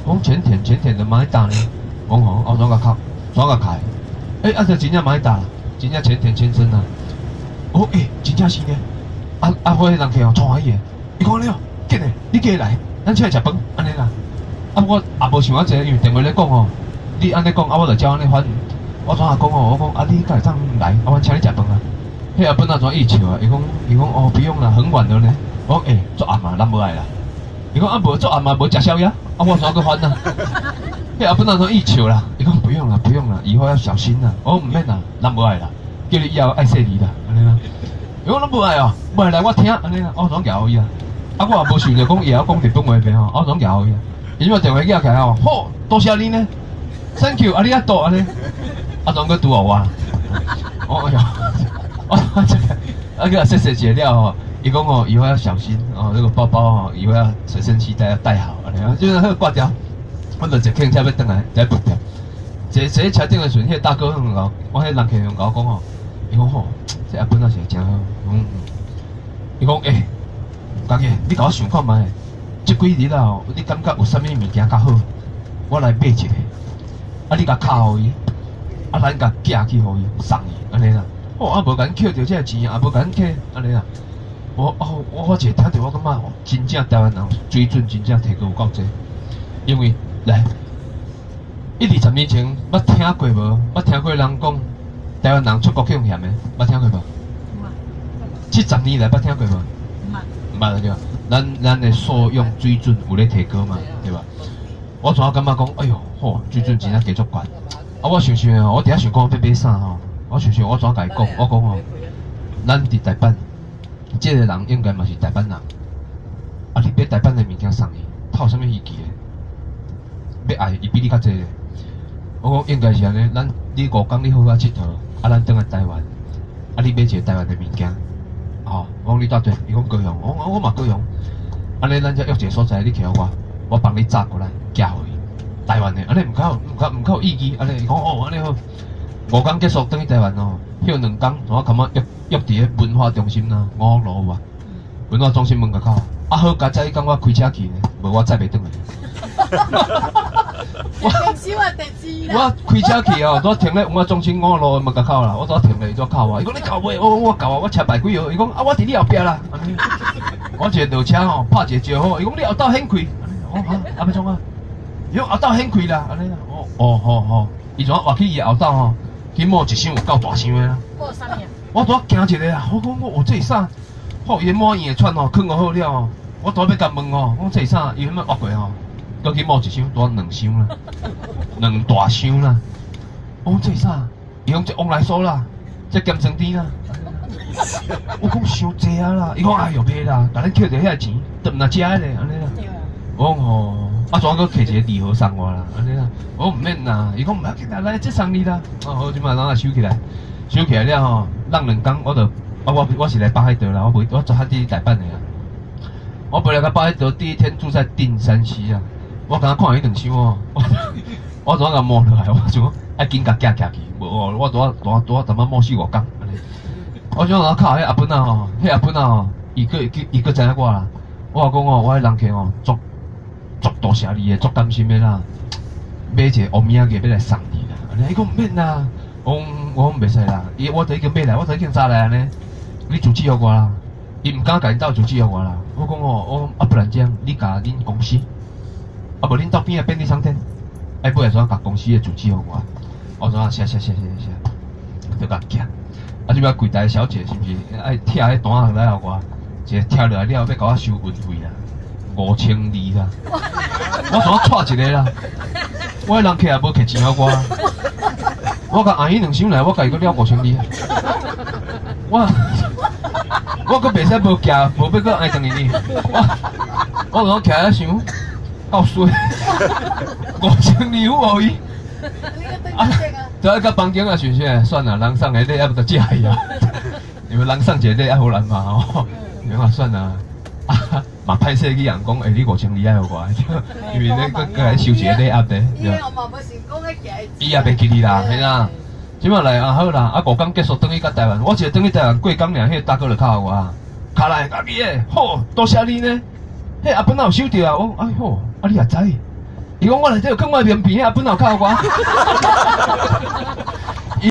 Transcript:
我讲前天就买打呢，我讲吼，我怎个靠，怎个开？就真正买打，真正前天前身啊。真正是呢。我迄人客哦，创啥伊个？伊讲你哦，紧诶，你过来，咱出来食饭，安尼啦。我也无想啊济，因为电话咧讲哦，你安尼讲，我就照安尼反应。我怎啊讲哦？我讲你敢会当来？我请你食饭啊。迄阿本怎伊笑啊？伊讲哦，不用啦，很晚了呢。我讲作暗啊，咱无爱啦。伊讲无作暗嘛，无食宵夜。我怎个反啊？迄阿本怎伊笑啦？伊讲不用啦，不用啦，以后要小心啦。我唔免啦，咱无爱啦，叫你以后爱说你啦，安尼啦。伊讲咱无爱哦，无爱来我听安尼啦，我怎咬伊啊？我也无想着讲伊要讲日本话呗吼，我怎咬伊啊？伊把电话寄起来哦，好，多谢你呢 ，Thank you， 啊你啊多安尼，怎个拄好我？哎呀，个谢谢解了哦。伊讲哦，以后要小心哦，这个包包哦，以后要随身携带要带好，安尼就是迄挂掉，我就坐客车要转来，再不掉。坐车顶的时阵，迄大哥我迄人客用甲我讲哦，伊讲吼，这阿本仔是真好，伊讲家己你甲我想看觅，这几日啊，你感觉有啥物物件较好，我来买一个，你甲敲互伊，咱甲寄去互伊，送伊，安尼啦。无甲咱捡着这个钱，也无甲咱摕，安尼啦。我一听着，我感觉真正台湾人水准真正提高有够济，因为来1、20年前，捌听过无？捌听过人讲台湾人出国去用险的，捌听过无？70年来捌听过无？唔捌对吧？咱的所用水准有咧提高嘛，对吧？我怎感觉讲，哎哟，好，水准真正加足悬。我想想哦，我伫遐想讲要买啥吼？我想想，我怎甲伊讲？我讲哦，咱伫台北，这个人应该嘛是台北人。你买台北的物件送伊，他有啥物意见的？要爱伊比你较济咧。我讲应该是安尼，你5天你好好佚佗，咱转来台湾，你买一个台湾的物件。我讲你倒对，伊讲高雄，我嘛高雄，安尼咱才约一个所在，你徛我帮你炸过来，寄互伊。台湾的，安尼唔够有意义，安尼伊讲安尼好。5天结束，转去台湾哦，休2天，我感觉约伫个文化中心啦，5路有啊，文化中心门口口。好，甲早讲我开车去呢，无我载袂转来。我开车去哦，我停咧文化中心5路门口口啦，我坐停咧，伊靠我，伊讲你靠我，我靠我车牌几号？伊讲我伫你后壁啦。我一个落车吼，拍一个招呼，伊讲你后道掀开，要创啊？伊讲后道掀开啦，安尼啦。好，伊怎活去伊后道吼，去摸一箱有够大箱的啦。摸啥物啊？我拄惊一个啊！我讲我这是啥？伊个摸圆的串吼，藏好了哦。我拄要甲问哦，我这是啥？伊迄么挖过吼，搁去摸一箱，拄2箱啦，2大箱啦。我讲这是啥？伊讲这往来所啦，这咸酸甜啦。我讲伤济啊啦，伊讲哎哟袂啦，甲咱捡着遐钱，都毋来食咧，安尼啦。我讲吼，怎个摕一个礼盒送我啦，安尼啦。我讲毋免啦，伊讲唔要紧啦，来这送你啦。好，即摆咱收起来，收起来了吼，让2天我是来北海道啦，我做海地台北的啦。我本来到北海道第1天住在定山溪啊，我刚看迄2箱哦，我怎甲摸落来？我想爱紧甲寄去，无我拄淡薄摸4、5天。我想我靠，迄阿本仔吼，伊个知影我啦。我讲哦，我迄人客哦，足多谢你的，足甘心的啦。买一个欧米茄要来送你啦。伊讲毋免啦，我讲袂使啦。我就已经买来，我就已经炸来安尼。你主持互我啦，伊毋敢甲因兜主持互我啦。我讲哦，不然这样，你甲恁公司，无恁兜边的便利商店，不然怎甲公司的主持互我？我怎谢，就甲寄。即摆柜台小姐是毋是爱拆迄单仔来互我？一个拆落来了，要甲我收运费啦，5200啦。我怎带一个啦？我迄人客也无摕钱互我。我甲按伊2箱来，我甲伊搁了5200。我搁袂使无寄，无要搁按等于你。我徛遐想，够衰，5200有无伊？就一个房间啊，想想算了，人送的礼还不得借伊啊？因为人送一个礼还好难嘛吼，你话算了，嘛歹势去人讲，你5200爱互我，因为你搁来收一个礼盒的。伊也嘛无成功咧寄。伊也袂记你啦，嘿啦。即摆来好啦，5天结束转去到台湾，我一个转去台湾过工尔，迄大哥就敲我，敲来家己诶，好，多谢你呢。迄阿本仔有收到啊，我哎好，你也知。 伊讲我内底有放我面边啊，本来靠我。